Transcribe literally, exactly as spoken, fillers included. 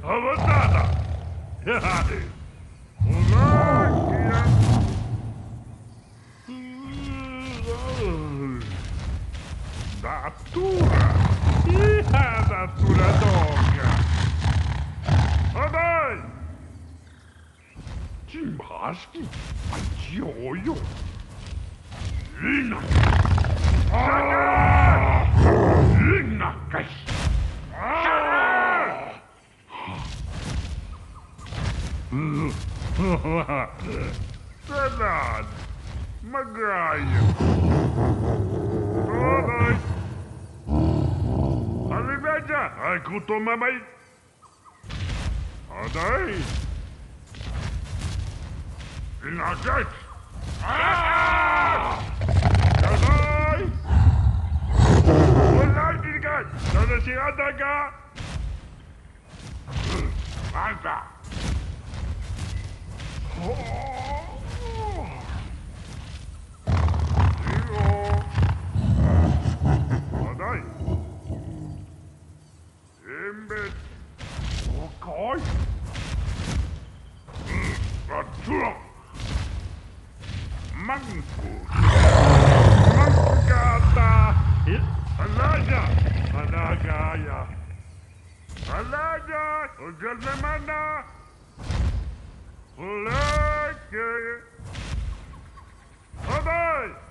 avanzata. Polacchia. Natura. Iha, natura doga. Adai. Cimaschi. Agioio. Lina. Ah! Lina, guys. Sanan, Magaia. Todos. Alimeja, aku mamai. Adai. Inagat. Ah! Adai. Olai digat. Ada si Adaga. Anda. Adai. Embed. Okay. Atua. Manco. Mancata. Alaja. Alagaya. Alaja. Ujalmana. Like it. Bye-bye.